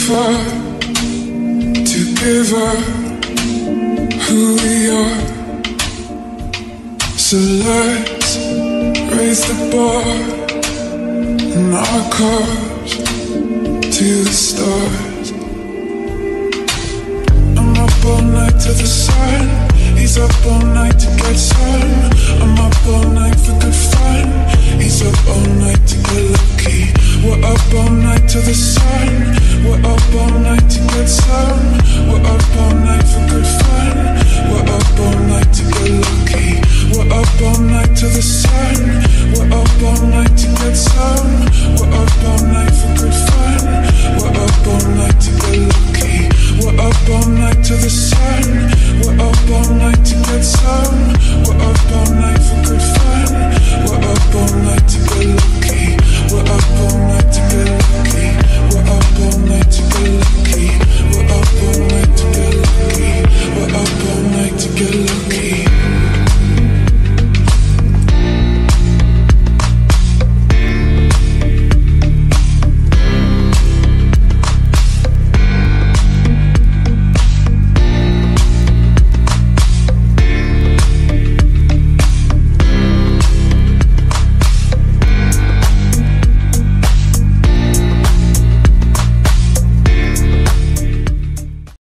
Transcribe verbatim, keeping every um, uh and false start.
far to give up who we are. So let's raise the bar in our cars to the stars. I'm up all night to the sun. He's up all night to get some. I'm up all night for good fun. He's up all night to get lucky. We're up all night to the sun. We're up all night